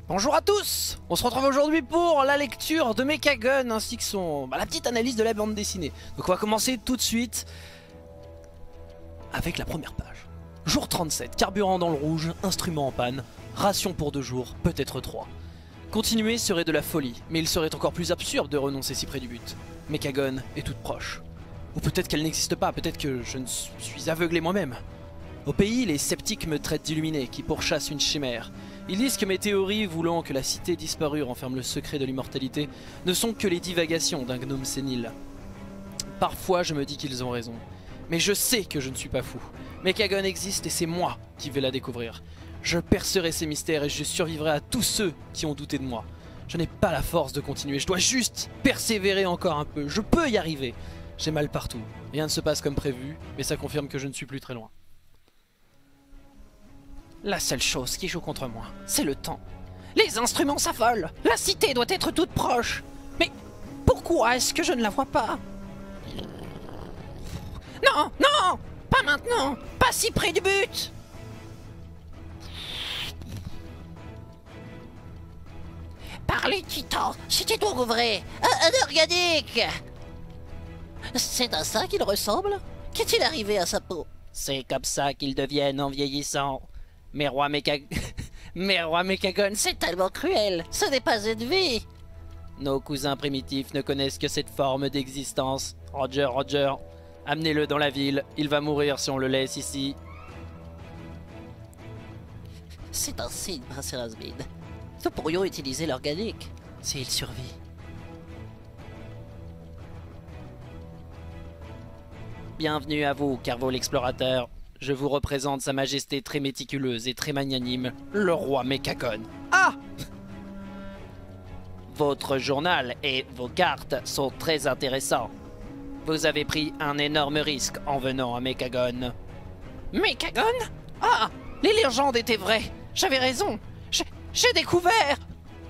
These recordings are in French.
Bonjour à tous. On se retrouve aujourd'hui pour la lecture de Mechagun ainsi que la petite analyse de la bande dessinée. Donc on va commencer tout de suite avec la première page. Jour 37, carburant dans le rouge, instrument en panne, ration pour 2 jours, peut-être 3. Continuer serait de la folie, mais il serait encore plus absurde de renoncer si près du but. Mechagun est toute proche. Ou peut-être qu'elle n'existe pas, peut-être que je ne suis aveuglé moi-même. Au pays, les sceptiques me traitent d'illuminé, qui pourchasse une chimère. Ils disent que mes théories voulant que la cité disparue renferme le secret de l'immortalité ne sont que les divagations d'un gnome sénile. Parfois je me dis qu'ils ont raison, mais je sais que je ne suis pas fou. Mechagun existe et c'est moi qui vais la découvrir. Je percerai ces mystères et je survivrai à tous ceux qui ont douté de moi. Je n'ai pas la force de continuer, je dois juste persévérer encore un peu, je peux y arriver. J'ai mal partout, rien ne se passe comme prévu, mais ça confirme que je ne suis plus très loin. La seule chose qui joue contre moi, c'est le temps. Les instruments s'affolent. La cité doit être toute proche. Mais pourquoi est-ce que je ne la vois pas? Non, non, pas maintenant, pas si près du but. Parler titan, c'était donc vrai. Un organique. C'est à ça qu'il ressemble? Qu'est-il arrivé à sa peau? C'est comme ça qu'ils deviennent en vieillissant. Mes rois Mechagun, C'est tellement cruel. Ce n'est pas une vie. nos cousins primitifs ne connaissent que cette forme d'existence. Roger, amenez-le dans la ville, il va mourir si on le laisse ici. C'est un signe, Prince Erasmid. Nous pourrions utiliser l'organique, s'il survit. Bienvenue à vous, Carvo l'explorateur. Je vous représente sa majesté très méticuleuse et très magnanime, le roi Mechagun. Ah! Votre journal et vos cartes sont très intéressants. Vous avez pris un énorme risque en venant à Mechagun. Mechagun? Ah! Les légendes étaient vraies. J'avais raison. J'ai découvert.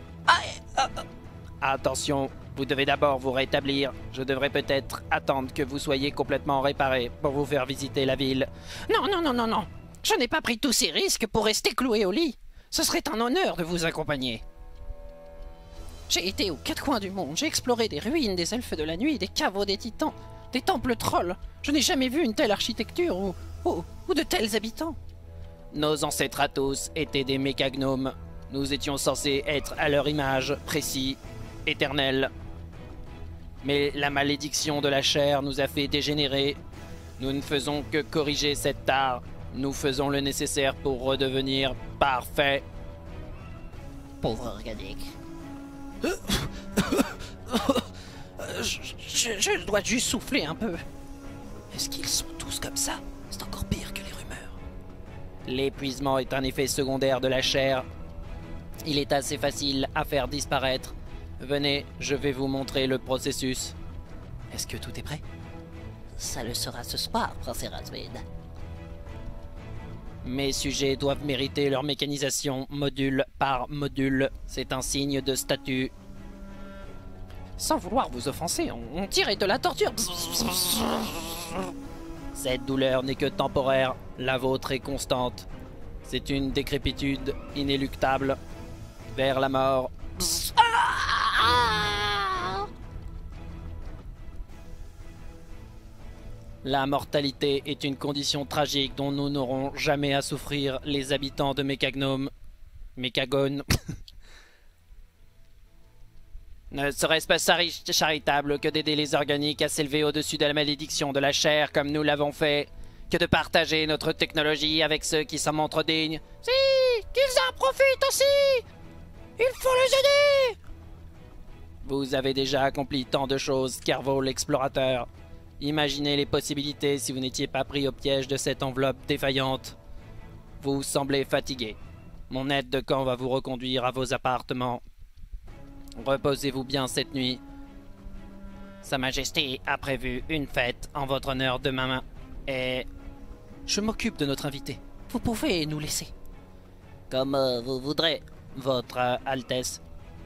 Attention, vous devez d'abord vous rétablir. Je devrais peut-être attendre que vous soyez complètement réparé pour vous faire visiter la ville. Non. Je n'ai pas pris tous ces risques pour rester cloué au lit. Ce serait un honneur de vous accompagner. J'ai été aux 4 coins du monde. J'ai exploré des ruines des elfes de la nuit, des caveaux des titans, des temples trolls. Je n'ai jamais vu une telle architecture ou de tels habitants. Nos ancêtres à tous étaient des mécagnomes. Nous étions censés être à leur image, précis, éternels. Mais la malédiction de la chair nous a fait dégénérer. Nous ne faisons que corriger cette tare. Nous faisons le nécessaire pour redevenir parfaits. Pauvre organique. Je dois juste souffler un peu. Est-ce qu'ils sont tous comme ça? C'est encore pire que les rumeurs. L'épuisement est un effet secondaire de la chair. Il est assez facile à faire disparaître. Venez, je vais vous montrer le processus. Est-ce que tout est prêt? Ça le sera ce soir, Prince Erasmid. Mes sujets doivent mériter leur mécanisation module par module. C'est un signe de statut. Sans vouloir vous offenser, on tirait de la torture. Cette douleur n'est que temporaire, la vôtre est constante. C'est une décrépitude inéluctable vers la mort. La mortalité est une condition tragique dont nous n'aurons jamais à souffrir, les habitants de Mechagun. Ne serait-ce pas charitable que d'aider les organiques à s'élever au-dessus de la malédiction de la chair comme nous l'avons fait, que de partager notre technologie avec ceux qui s'en montrent dignes? Si, qu'ils en profitent aussi! Il faut les aider! Vous avez déjà accompli tant de choses, Carvo l'explorateur. Imaginez les possibilités si vous n'étiez pas pris au piège de cette enveloppe défaillante. Vous semblez fatigué. Mon aide de camp va vous reconduire à vos appartements. Reposez-vous bien cette nuit. Sa Majesté a prévu une fête en votre honneur demain et je m'occupe de notre invité. Vous pouvez nous laisser. Comme vous voudrez, Votre Altesse.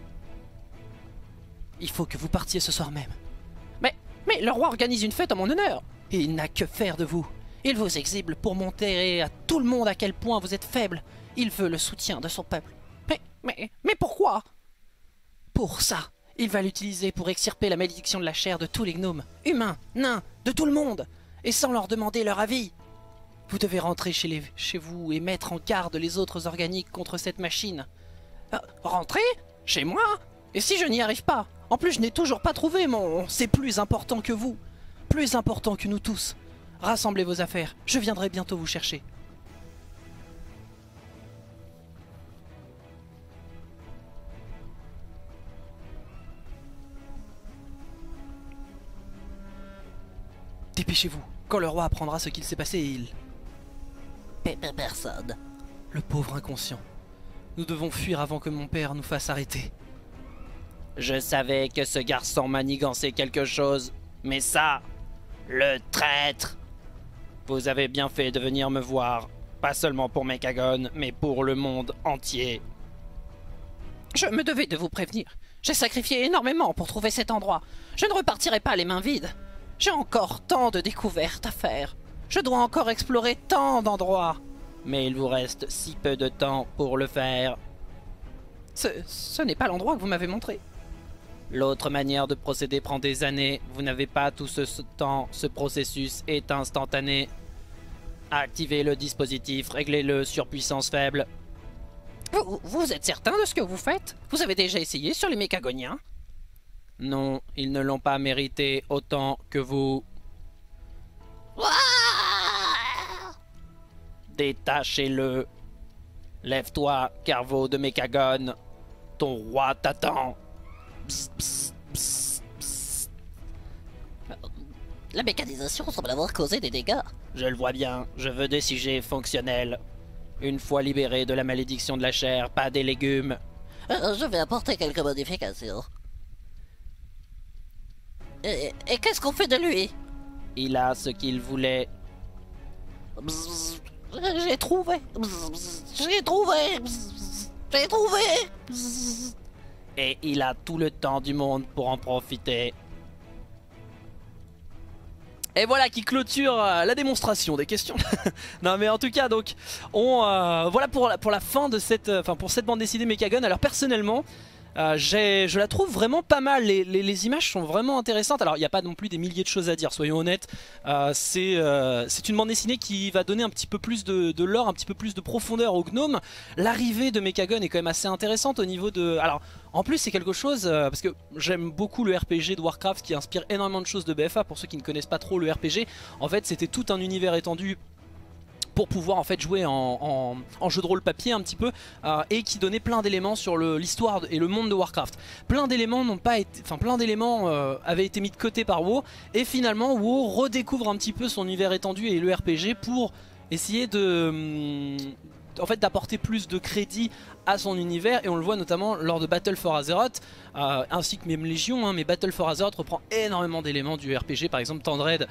Il faut que vous partiez ce soir même. Mais le roi organise une fête en mon honneur. Et il n'a que faire de vous. Il vous exhibe pour montrer à tout le monde à quel point vous êtes faible. Il veut le soutien de son peuple. Mais pourquoi? Pour ça. Il va l'utiliser pour extirper la malédiction de la chair de tous les gnomes, humains, nains, de tout le monde, et sans leur demander leur avis. Vous devez rentrer chez vous et mettre en garde les autres organiques contre cette machine. Rentrer? Chez moi? Et si je n'y arrive pas? En plus, je n'ai toujours pas trouvé mon... C'est plus important que vous. Plus important que nous tous. Rassemblez vos affaires, je viendrai bientôt vous chercher. Dépêchez-vous, quand le roi apprendra ce qu'il s'est passé, il... Personne. Le pauvre inconscient. Nous devons fuir avant que mon père nous fasse arrêter. Je savais que ce garçon manigançait quelque chose, mais ça... Le traître! Vous avez bien fait de venir me voir, pas seulement pour Mechagon, mais pour le monde entier. Je me devais de vous prévenir. J'ai sacrifié énormément pour trouver cet endroit. Je ne repartirai pas les mains vides. J'ai encore tant de découvertes à faire. Je dois encore explorer tant d'endroits. Mais il vous reste si peu de temps pour le faire. Ce n'est pas l'endroit que vous m'avez montré. L'autre manière de procéder prend des années. Vous n'avez pas tout ce temps. Ce processus est instantané. Activez le dispositif, réglez-le sur puissance faible. Vous êtes certain de ce que vous faites? Vous avez déjà essayé sur les Mécagoniens? Non, ils ne l'ont pas mérité autant que vous. Détachez-le. Lève-toi, Carvo de Mechagon. Ton roi t'attend. La mécanisation semble avoir causé des dégâts. Je le vois bien, je veux des sujets fonctionnels. Une fois libéré de la malédiction de la chair, pas des légumes. Je vais apporter quelques modifications. Et qu'est-ce qu'on fait de lui? Il a ce qu'il voulait. J'ai trouvé. J'ai trouvé. J'ai trouvé. Et il a tout le temps du monde pour en profiter. Et voilà qui clôture la démonstration des questions. Non mais en tout cas donc voilà pour la fin de cette pour cette bande dessinée Mechagon. Alors personnellement je la trouve vraiment pas mal, les images sont vraiment intéressantes. Alors il n'y a pas non plus des milliers de choses à dire, soyons honnêtes. C'est une bande dessinée qui va donner un petit peu plus de lore, un petit peu plus de profondeur aux gnomes. L'arrivée de Mechagon est quand même assez intéressante au niveau de... Alors en plus c'est quelque chose, parce que j'aime beaucoup le RPG de Warcraft qui inspire énormément de choses de BFA. Pour ceux qui ne connaissent pas trop le RPG, en fait c'était tout un univers étendu pour pouvoir en fait jouer en jeu de rôle papier un petit peu et qui donnait plein d'éléments sur l'histoire et le monde de Warcraft. Plein d'éléments n'ont pas été, plein d'éléments avaient été mis de côté par WoW et finalement WoW redécouvre un petit peu son univers étendu et le RPG pour essayer de en fait d'apporter plus de crédit à son univers, et on le voit notamment lors de Battle for Azeroth ainsi que même Légion, hein, mais Battle for Azeroth reprend énormément d'éléments du RPG, par exemple Tandred,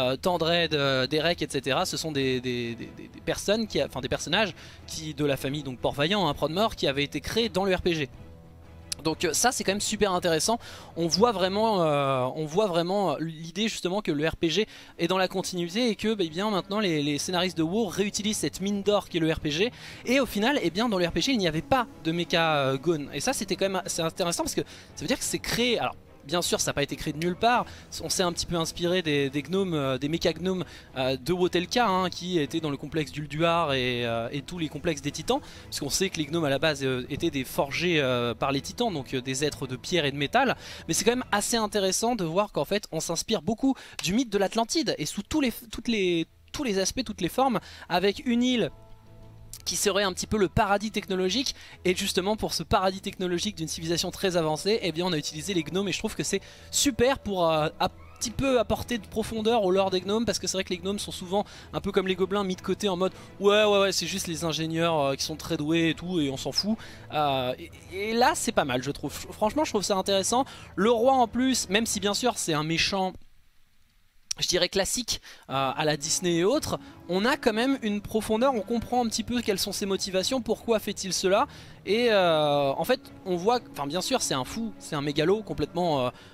Derek, etc. Ce sont des personnes des personnages qui de la famille donc Port-Vaillant, hein, Prodmore, qui avaient été créés dans le RPG. Donc ça c'est quand même super intéressant. On voit vraiment l'idée justement que le RPG est dans la continuité et que bien maintenant les scénaristes de WoW réutilisent cette mine d'or qui est le RPG, et au final dans le RPG il n'y avait pas de Mechagon, et ça c'était quand même assez intéressant parce que ça veut dire que c'est créé. Alors bien sûr ça n'a pas été créé de nulle part, on s'est un petit peu inspiré des gnomes, des mécagnomes de Wotelka, hein, qui étaient dans le complexe d'Ulduar et tous les complexes des titans, puisqu'on sait que les gnomes à la base étaient des forgés par les titans, donc des êtres de pierre et de métal. Mais c'est quand même assez intéressant de voir qu'en fait on s'inspire beaucoup du mythe de l'Atlantide, et sous tous les aspects, toutes les formes, avec une île qui serait un petit peu le paradis technologique, et justement pour ce paradis technologique d'une civilisation très avancée, eh bien on a utilisé les gnomes, et je trouve que c'est super pour un petit peu apporter de profondeur au lore des gnomes, parce que c'est vrai que les gnomes sont souvent un peu comme les gobelins mis de côté en mode ouais c'est juste les ingénieurs qui sont très doués et tout et on s'en fout, et là c'est pas mal je trouve, franchement je trouve ça intéressant. Le roi en plus, même si bien sûr c'est un méchant je dirais classique à la Disney et autres, on a quand même une profondeur, on comprend un petit peu quelles sont ses motivations, pourquoi fait-il cela, et en fait on voit, bien sûr c'est un fou, c'est un mégalo complètement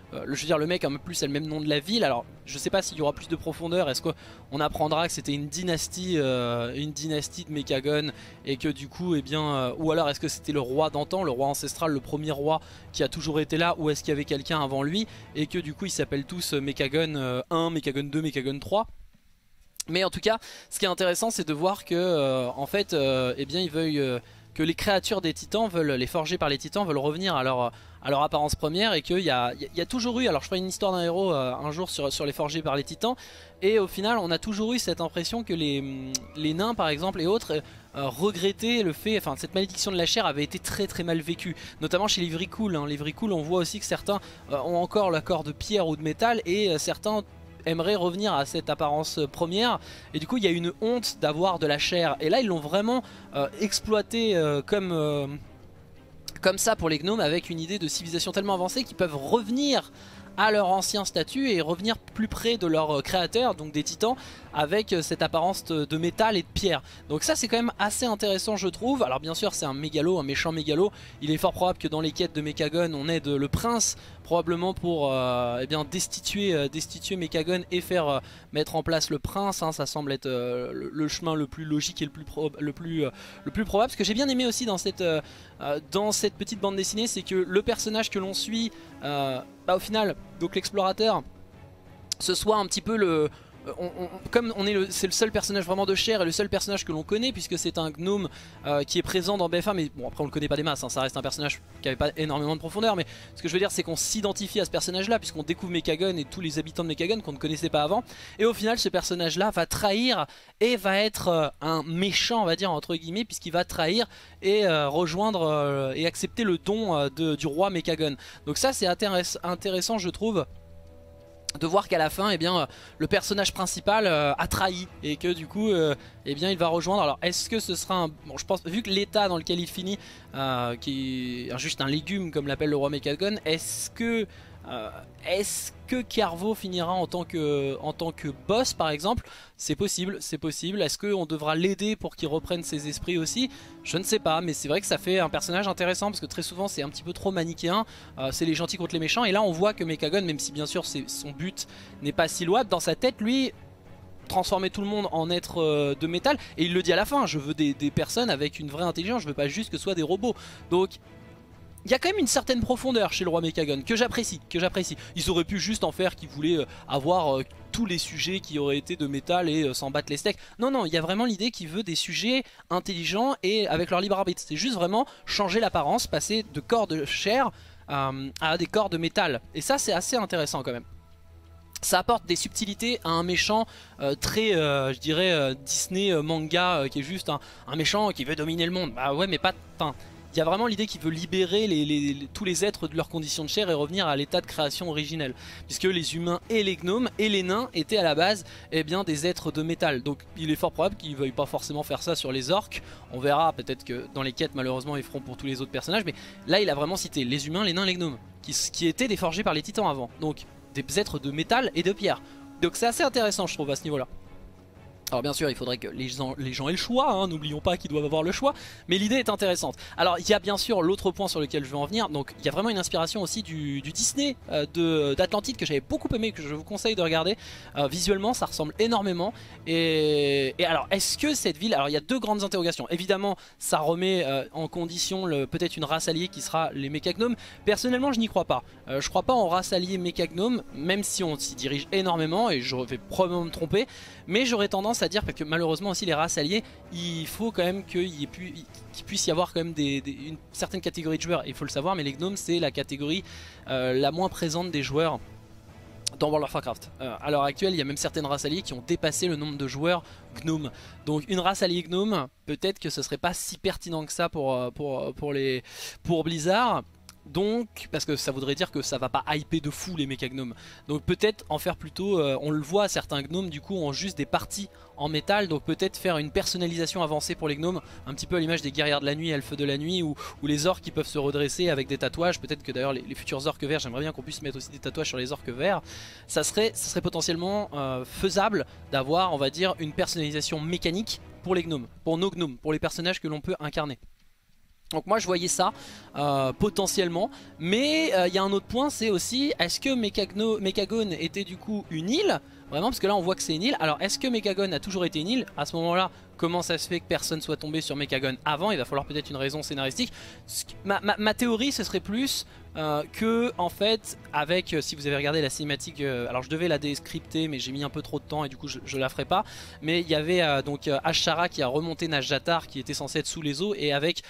je veux dire, le mec un peu plus a le même nom de la ville. Alors je sais pas s'il y aura plus de profondeur. Est-ce qu'on apprendra que c'était une dynastie de Mechagon et que du coup, eh bien, ou alors est-ce que c'était le roi d'antan, le roi ancestral, le premier roi qui a toujours été là, ou est-ce qu'il y avait quelqu'un avant lui et que du coup ils s'appellent tous Mechagon 1, Mechagon 2, Mechagon 3. Mais en tout cas, ce qui est intéressant, c'est de voir que en fait, eh bien, ils veulent que les créatures des titans veulent, les forgés par les titans veulent revenir à leur apparence première, et qu'il y a toujours eu, alors je ferai une histoire d'un héros un jour sur les forgés par les titans, et au final on a toujours eu cette impression que les nains par exemple et autres regrettaient le fait, enfin cette malédiction de la chair avait été très très mal vécue, notamment chez les Vricouls. Les Vricouls, on voit aussi que certains ont encore le corps de pierre ou de métal, et certains aimerait revenir à cette apparence première, et du coup il y a une honte d'avoir de la chair, et là ils l'ont vraiment exploité comme ça pour les gnomes, avec une idée de civilisation tellement avancée qu'ils peuvent revenir à leur ancien statut et revenir plus près de leur créateur, donc des titans, avec cette apparence de métal et de pierre. Donc ça c'est quand même assez intéressant, je trouve. Alors bien sûr c'est un mégalo, un méchant mégalo. Il est fort probable que dans les quêtes de Mechagon on aide le prince, probablement pour eh bien destituer Mechagon et faire mettre en place le prince, hein. Ça semble être le chemin le plus logique et le plus probable. Ce que j'ai bien aimé aussi dans cette petite bande dessinée, c'est que le personnage que l'on suit, au final, donc l'explorateur, ce soit un petit peu le... comme c'est le seul personnage vraiment de chair et le seul personnage que l'on connaît, puisque c'est un gnome qui est présent dans BF1, mais bon après on le connaît pas des masses, hein, ça reste un personnage qui avait pas énormément de profondeur, mais ce que je veux dire c'est qu'on s'identifie à ce personnage là, puisqu'on découvre Mechagon et tous les habitants de Mechagon qu'on ne connaissait pas avant, et au final ce personnage là va trahir et va être un méchant, on va dire entre guillemets, puisqu'il va trahir et rejoindre et accepter le don du roi Mechagon. Donc ça c'est intéressant je trouve, de voir qu'à la fin, eh bien, le personnage principal a trahi, et que du coup eh bien, il va rejoindre. Alors est-ce que ce sera un... Bon, je pense, vu que l'état dans lequel il finit, qui est juste un légume comme l'appelle le roi Mechagon, est-ce que Carvo finira en tant que boss par exemple? C'est possible, c'est possible. Est-ce qu'on devra l'aider pour qu'il reprenne ses esprits aussi? Je ne sais pas, mais c'est vrai que ça fait un personnage intéressant, parce que très souvent c'est un petit peu trop manichéen, c'est les gentils contre les méchants, et là on voit que Mechagon, même si bien sûr son but n'est pas si louable, dans sa tête lui transformer tout le monde en être de métal, et il le dit à la fin, je veux des personnes avec une vraie intelligence, je veux pas juste que ce soit des robots. Donc il y a quand même une certaine profondeur chez le roi Mechagon que j'apprécie. Ils auraient pu juste en faire qu'ils voulaient avoir tous les sujets qui auraient été de métal et s'en battre les steaks. Non, non, il y a vraiment l'idée qu'il veut des sujets intelligents et avec leur libre arbitre. C'est juste vraiment changer l'apparence, passer de corps de chair à des corps de métal. Et ça c'est assez intéressant quand même. Ça apporte des subtilités à un méchant très, je dirais, Disney manga, qui est juste un méchant qui veut dominer le monde. Bah ouais, mais pas... Enfin, il y a vraiment l'idée qu'il veut libérer tous les êtres de leurs conditions de chair et revenir à l'état de création originelle. Puisque les humains et les gnomes et les nains étaient à la base bien, des êtres de métal. Donc il est fort probable qu'ils ne veuillent pas forcément faire ça sur les orques. On verra, peut-être que dans les quêtes malheureusement ils feront pour tous les autres personnages. Mais là il a vraiment cité les humains, les nains, les gnomes. Qui étaient des forgés par les titans avant. Donc des êtres de métal et de pierre. Donc c'est assez intéressant je trouve à ce niveau là. Alors bien sûr il faudrait que les gens aient le choix, hein, n'oublions pas qu'ils doivent avoir le choix, mais l'idée est intéressante. Alors il y a bien sûr l'autre point sur lequel je veux en venir, donc il y a vraiment une inspiration aussi du Disney d'Atlantide que j'avais beaucoup aimé, que je vous conseille de regarder. Visuellement ça ressemble énormément, et alors est-ce que cette ville, alors il y a deux grandes interrogations, évidemment ça remet en condition peut-être une race alliée qui sera les Mechagnomes. Personnellement je n'y crois pas, je crois pas en race alliée Mechagnome, même si on s'y dirige énormément, et je vais probablement me tromper, mais j'aurais tendance à dire, parce que malheureusement aussi les races alliées, il faut quand même qu'il puisse y avoir quand même une certaine catégorie de joueurs, il faut le savoir, mais les gnomes c'est la catégorie la moins présente des joueurs dans World of Warcraft. À l'heure actuelle il y a même certaines races alliées qui ont dépassé le nombre de joueurs gnomes. Donc une race alliée gnome, peut-être que ce serait pas si pertinent que ça pour Blizzard. Donc, parce que ça voudrait dire que ça va pas hyper de fou les Mechagnomes. Donc peut-être en faire plutôt, on le voit, certains gnomes du coup ont juste des parties en métal. Donc peut-être faire une personnalisation avancée pour les gnomes, un petit peu à l'image des guerrières de la nuit, elfes de la nuit, ou les orques qui peuvent se redresser avec des tatouages. Peut-être que d'ailleurs les futurs orques verts, j'aimerais bien qu'on puisse mettre aussi des tatouages sur les orques verts. Ça serait potentiellement faisable d'avoir, on va dire, une personnalisation mécanique pour les gnomes, pour nos gnomes, pour les personnages que l'on peut incarner. Donc moi je voyais ça potentiellement, mais il y a un autre point, c'est aussi est-ce que Mechagon était du coup une île? Vraiment, parce que là on voit que c'est une île. Alors est-ce que Mechagon a toujours été une île? À ce moment-là, comment ça se fait que personne soit tombé sur Mechagon avant? Il va falloir peut-être une raison scénaristique. Ma théorie ce serait plus que en fait avec, si vous avez regardé la cinématique, alors je devais la décrypter mais j'ai mis un peu trop de temps et du coup je la ferai pas. Mais il y avait donc Ashara qui a remonté Nazjatar qui était censé être sous les eaux, et avec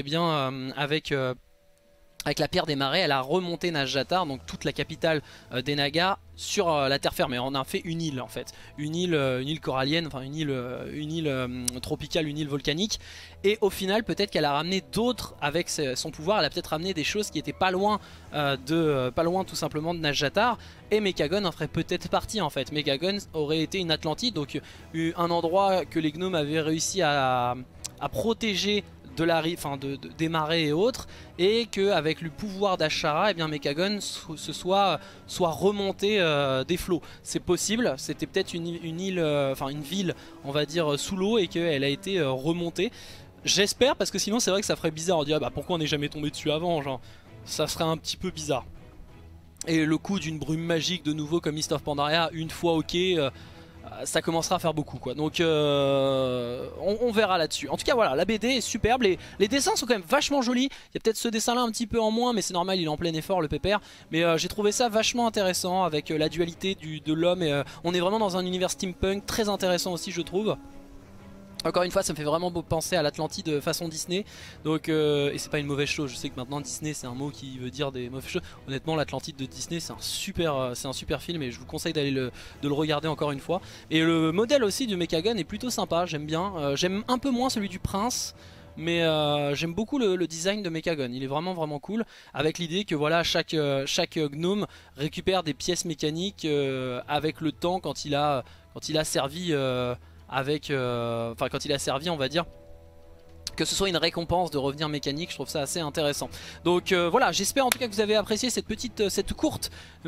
avec la pierre des marais, elle a remonté Nazjatar, donc toute la capitale des Nagas, sur la terre ferme. Et on a fait une île en fait, une île corallienne, enfin une île tropicale, une île volcanique. Et au final, peut-être qu'elle a ramené d'autres avec son pouvoir. Elle a peut-être ramené des choses qui étaient pas loin tout simplement de Nazjatar. Et Mechagon en ferait peut-être partie en fait. Mechagon aurait été une Atlantide, donc un endroit que les gnomes avaient réussi à protéger de la des marais et autres, et qu'avec le pouvoir d'Ashara, eh bien Mechagon soit remonté des flots. C'est possible, c'était peut-être une île, une ville on va dire sous l'eau, et qu'elle a été remontée. J'espère, parce que sinon c'est vrai que ça ferait bizarre, on dirait bah pourquoi on n'est jamais tombé dessus avant, genre ça serait un petit peu bizarre. Et le coup d'une brume magique de nouveau comme Mist of Pandaria, une fois ok, ça commencera à faire beaucoup quoi. Donc on verra là-dessus. En tout cas voilà, la BD est superbe, les dessins sont quand même vachement jolis. Il y a peut-être ce dessin là un petit peu en moins, mais c'est normal, il est en plein effort le pépère. Mais j'ai trouvé ça vachement intéressant avec la dualité de l'homme, et on est vraiment dans un univers steampunk très intéressant aussi je trouve. Encore une fois, ça me fait vraiment penser à l'Atlantide façon Disney. Donc, et c'est pas une mauvaise chose. Je sais que maintenant Disney c'est un mot qui veut dire des mauvaises choses. Honnêtement, l'Atlantide de Disney c'est un super film, et je vous conseille de le regarder encore une fois. Et le modèle aussi du Mechagon est plutôt sympa, j'aime bien. J'aime un peu moins celui du prince, mais j'aime beaucoup le design de Mechagon. Il est vraiment cool, avec l'idée que voilà, chaque gnome récupère des pièces mécaniques avec le temps, quand il a servi quand il a servi, on va dire, que ce soit une récompense de revenir mécanique. Je trouve ça assez intéressant. Donc voilà, j'espère en tout cas que vous avez apprécié cette courte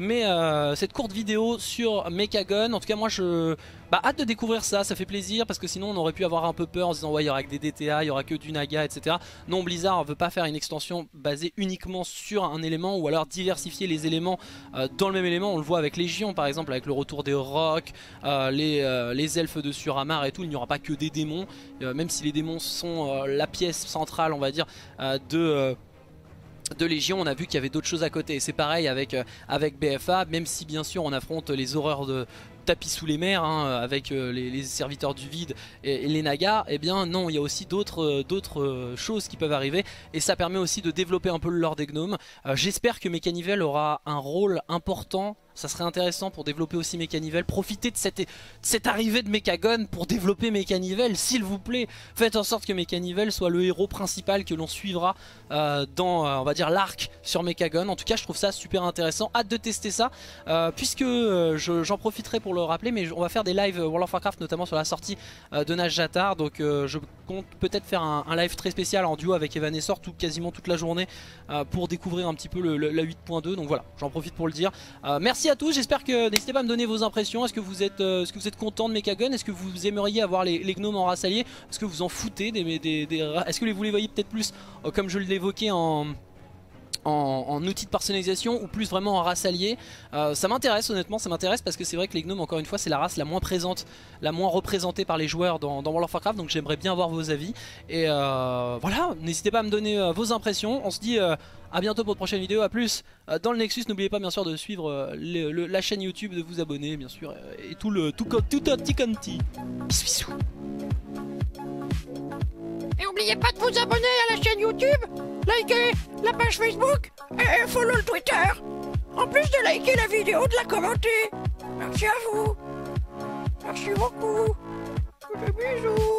vidéo sur Mechagon. En tout cas moi hâte de découvrir ça fait plaisir, parce que sinon on aurait pu avoir un peu peur en se disant ouais, il y aura que des DTA, il y aura que du Naga, etc. Non, Blizzard veut pas faire une extension basée uniquement sur un élément, ou alors diversifier les éléments dans le même élément. On le voit avec Légion par exemple, avec le retour des Rocs, les elfes de Suramar et tout. Il n'y aura pas que des démons, même si les démons sont la pièce centrale on va dire de Légion. On a vu qu'il y avait d'autres choses à côté, et c'est pareil avec BFA, même si bien sûr on affronte les horreurs de tapis sous les mers avec les serviteurs du vide et les Nagas. Et bien non, il y a aussi d'autres choses qui peuvent arriver, et ça permet aussi de développer un peu le lore des gnomes. J'espère que Mechanivel aura un rôle important. Ça serait intéressant pour développer aussi Mechanivel. Profitez de cette arrivée de Mechagon pour développer Mechanivel, s'il vous plaît. Faites en sorte que Mechanivel soit le héros principal que l'on suivra dans on va dire l'arc sur Mechagon. En tout cas je trouve ça super intéressant, hâte de tester ça, puisque j'en profiterai pour le rappeler, mais on va faire des lives World of Warcraft, notamment sur la sortie de Nazjatar. Donc je compte peut-être faire un live très spécial en duo avec Evanescence quasiment toute la journée pour découvrir un petit peu la 8.2. donc voilà, j'en profite pour le dire. Merci à tous, j'espère que, n'hésitez pas à me donner vos impressions. Est-ce que vous êtes content de Mechagon? Est-ce que vous aimeriez avoir les gnomes en race alliée? Est-ce que vous en foutez est-ce que vous les voyez peut-être plus comme je l'évoquais en outil de personnalisation, ou plus vraiment en race alliée? Ça m'intéresse, honnêtement ça m'intéresse, parce que c'est vrai que les gnomes, encore une fois, c'est la race la moins présente, la moins représentée par les joueurs dans World of Warcraft. Donc j'aimerais bien avoir vos avis, et voilà, n'hésitez pas à me donner vos impressions. On se dit à bientôt pour de prochaines vidéos, à plus dans le Nexus. N'oubliez pas bien sûr de suivre la chaîne YouTube, de vous abonner bien sûr, et tout un petit conti. Bisous bisous. Et n'oubliez pas de vous abonner à la chaîne YouTube, liker la page Facebook et follow le Twitter. En plus de liker la vidéo, de la commenter. Merci à vous. Merci beaucoup. Des bisous.